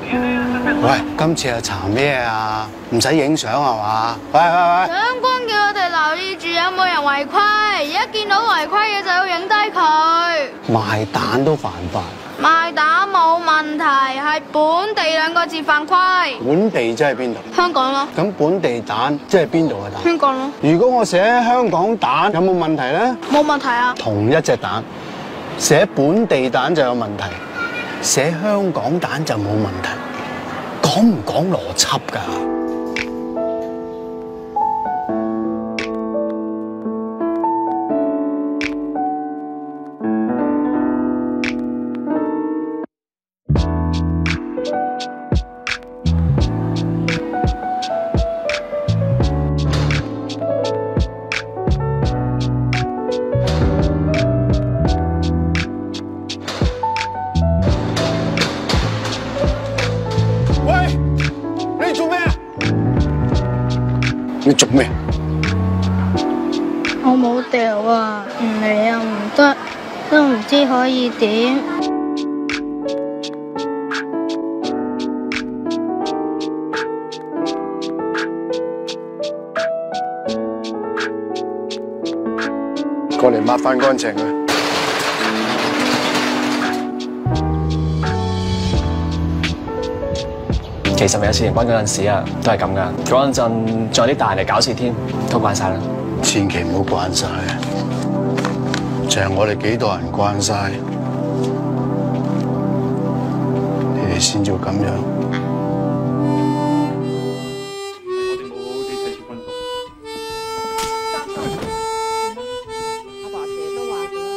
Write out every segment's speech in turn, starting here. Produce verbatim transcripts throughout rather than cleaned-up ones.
喂，今次係查咩啊？唔使影相係嘛？喂喂喂！ 長官叫我哋留意住有冇人違規，一見到違規嘅就要影低佢。 賣蛋都犯法。 賣蛋冇問題，係本地兩個字犯規。 本地即係邊度？ 香港咯。 咁本地蛋即係邊度嘅蛋？ 香港咯。 如果我寫香港蛋有冇問題咧？ 冇問題啊。 同一隻蛋，寫本地蛋就有問題，寫香港蛋就冇問題。講唔講邏輯㗎？你做咩？ 我冇掉啊，唔嚟又唔得，都唔知可以點。 過嚟抹翻乾淨佢。 其實未有事情關嗰陣時啊，都係咁噶。嗰陣陣仲有啲大人嚟搞事添，都關晒啦。 千祈唔好關晒，就係我哋幾代人關晒，你哋先至會咁樣。 我哋冇好好地睇住軍服。 阿爸成日都話咗。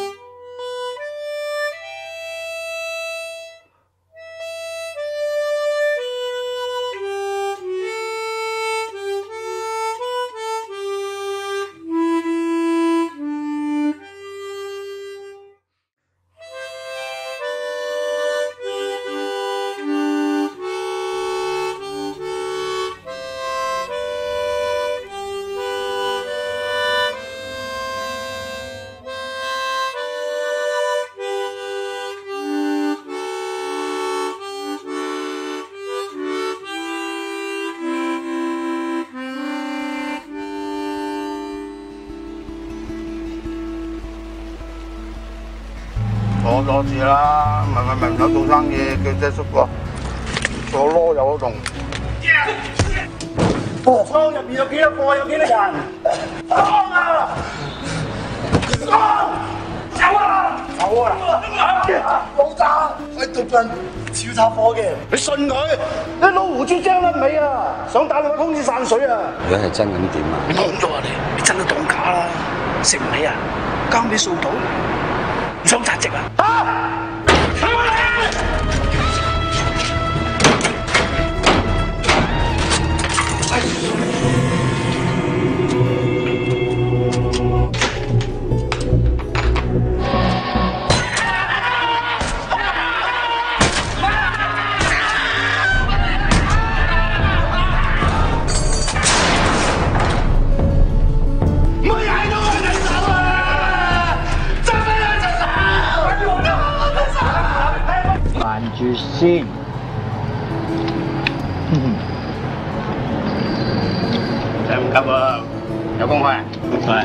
攞多次啦，咪咪咪唔想做生意，叫姐叔個坐攞有得動。貨倉入邊有幾多個？有幾多人？裝啊！裝！走啊！走啊！老雜喺度笨，超插貨嘅，你信佢？你老胡椒張甩尾啊！想打你個通知散水啊！ 如果係真咁點啊？ 你講咗啊你，你真係當假啦！食唔起啊？交俾掃到。唔想扎職啊！啊！走啊！ 住先， 真唔急啊！有公開？ 係。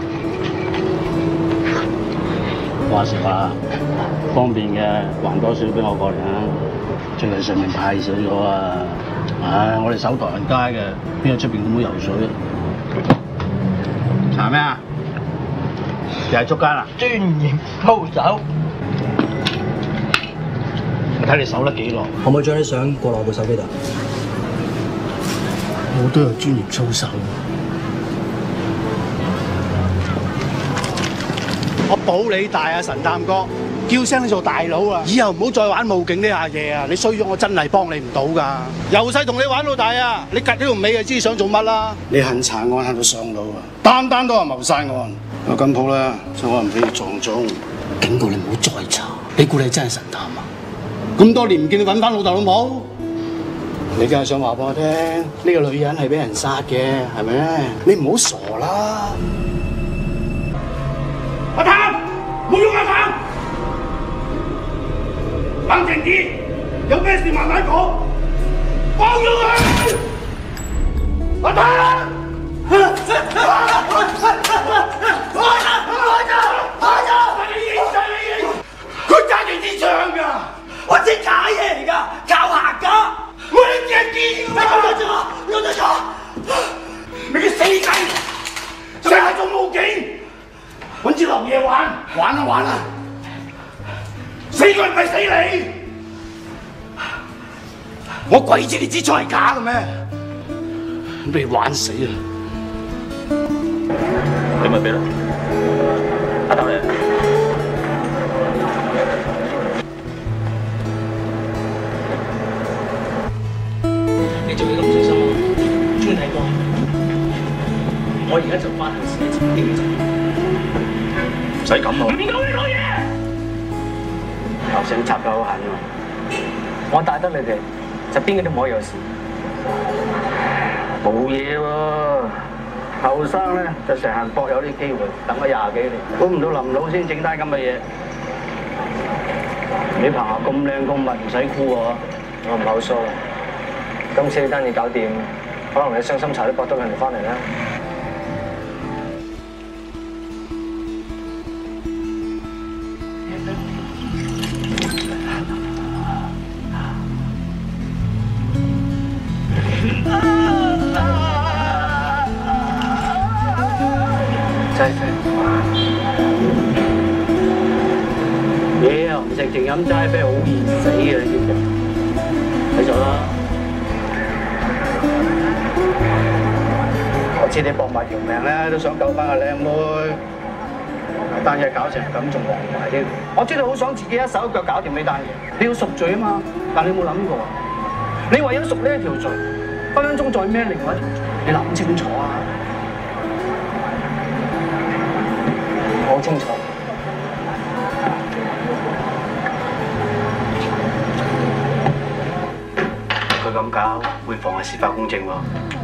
話時話，方便嘅還多少俾我過嚟啊！最近上面太少咗啊！唉，我哋守唐人街嘅，邊有出邊咁好游水啊？查咩啊？又係捉奸啊？專業高手。我睇你守得幾耐？ 可唔可以將啲相過落我部手機度？ 我都有專業操守。我保你大啊，神探哥，叫聲你做大佬啊！以後唔好再玩武警呢下嘢啊！你衰咗我真係幫你唔到㗎。由細同你玩到大啊！你趌呢條尾就知想做乜啦！你恨查案恨到上腦啊！單單都係謀殺案。有金鋪啦，就可能俾你撞中。警告你唔好再查，你估你真係神探啊？咁多年唔見你揾翻老豆老母，你梗係想話俾我聽，呢、這個女人係俾人殺嘅，係咪咧？你唔好傻啦！阿譚，唔好喐阿譚，冷靜啲，有咩事慢慢講。 放咗佢！阿太！放咗！放咗！放咗！你認真你認？佢揸住支槍㗎，我知假嘢嚟㗎，靠行㗎。我哋只係見你講得錯，講得錯。你個死雞，成日做武警，揾支流嘢玩，玩啊玩啊！死佢唔係死你，我鬼知你支槍係假嘅咩？俾你玩死啦！ 你咪俾啦，阿豆嚟。 你做嘢咁小心啊！中意睇波。我而家就翻去試一次經濟。 唔使咁喎。 唔夠你攞嘢！頭先插得好狠喎，我帶得你哋，就邊個都唔可以有事。冇嘢喎，後生咧就成日搏有啲機會，等咗廿幾年，估唔到林老先整單咁嘅嘢。你棚下咁靚咁密，唔使箍喎。我唔係好疏啦，今次呢單嘢搞掂，可能你傷心茶都搏到人哋翻嚟啦。齋啡，嘢又唔食，淨飲齋啡，好易死嘅，你知唔知？睇咗啦，我知你搏埋條命咧，都想救翻個靚妹，單嘢搞成咁仲黃埋添。我知道好想自己一手一腳搞掂呢單嘢，你要贖罪啊嘛，但你有冇諗過？你為咗贖呢一條罪，分分鐘再孭另外一條罪，你諗清楚啊！好清楚，佢咁搞會妨礙司法公正喎。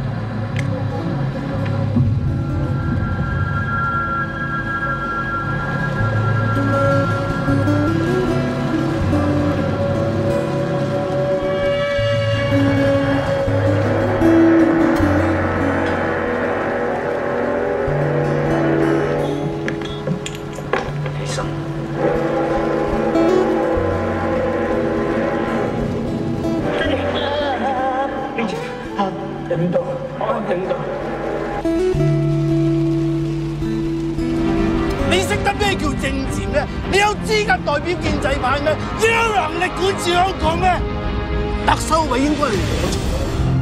頂到，我頂到。 你識得咩叫政治咩？你有資格代表建制派咩？你有能力管治香港咩？特首位應該係我做。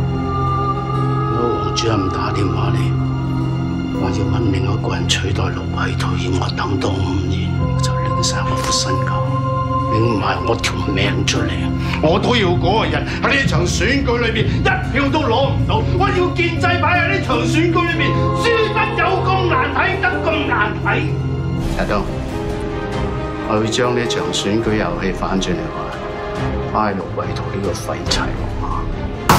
我黃主任打電話嚟，話要揾另一個人取代陸偉濤，要我等多五年，我就拎晒我副身家。拎埋我條命出嚟，我都要嗰個人喺呢場選舉裏邊一票都攞唔到，我要建制派喺呢場選舉裏邊輸得有咁難睇，得咁難睇。阿東，我會將呢場選舉遊戲反轉嚟玩，擺陸偉濤呢個廢柴落馬。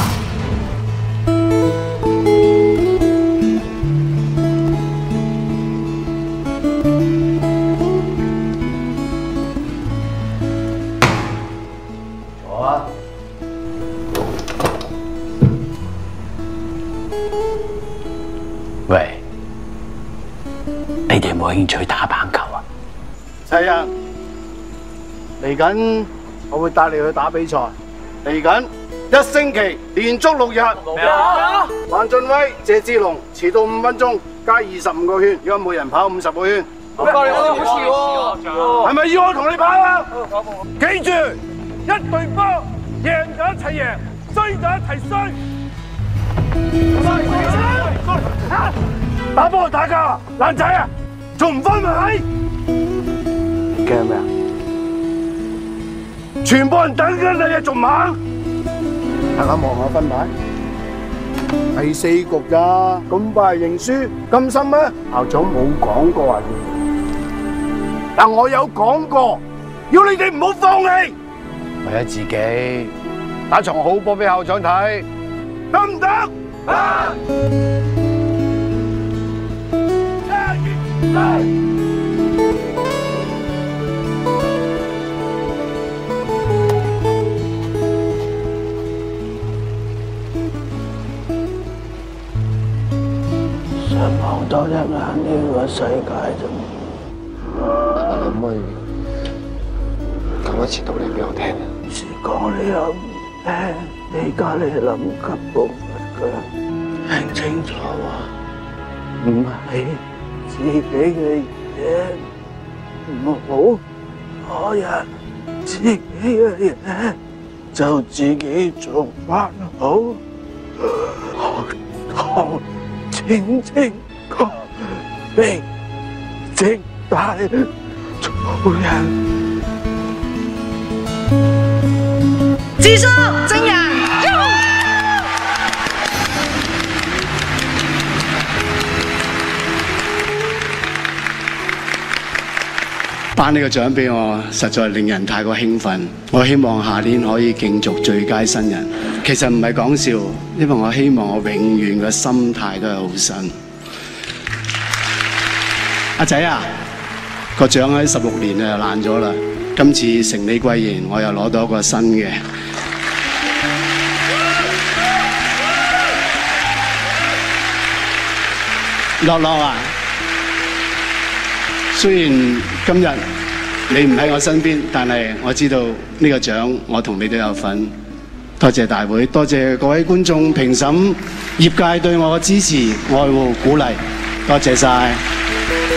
喂，你哋有冇興趣打棒球啊？ 係啊，嚟緊我會帶你去打比賽。嚟緊一星期連續六日。咩啊？范俊威、謝志龍遲到五分鐘，加二十五個圈，如果每人跑五十個圈。 好夠你好似喎， 係咪要我同你跑啊？記住，一隊波贏就一齊贏，衰就一齊衰。打波打交，爛仔啊，仲唔分埋？驚咩啊？全部人等緊你啊，仲猛？大家望下分牌，第四局咋？咁快認輸，甘心咩？校長冇講過話要，但我有講過，要你哋唔好放棄。為咗自己，打場好波俾校長睇，得唔得？得。 多一眼呢個世界啫。 你可唔可以講一次道理俾我聽啊？ 是講你又唔聽，你家你臨急抱佛腳，聽清楚啊！唔係自己嘅嘢，唔好攞人自己嘅嘢就自己做翻好，學堂清清個明正大做人。 智叔證人， 頒呢個獎俾我，實在令人太過興奮。我希望下年可以競逐最佳新人。其實唔係講笑，因為我希望我永遠嘅心態都係好新。阿仔啊，個獎喺十六年啊爛咗啦，今次承你貴言，我又攞到一個新嘅。樂樂啊，雖然今日你唔喺我身邊，但係我知道呢個獎我同你都有份。多謝大會，多謝各位觀眾、評審、業界對我嘅支持、愛護、鼓勵，多謝晒。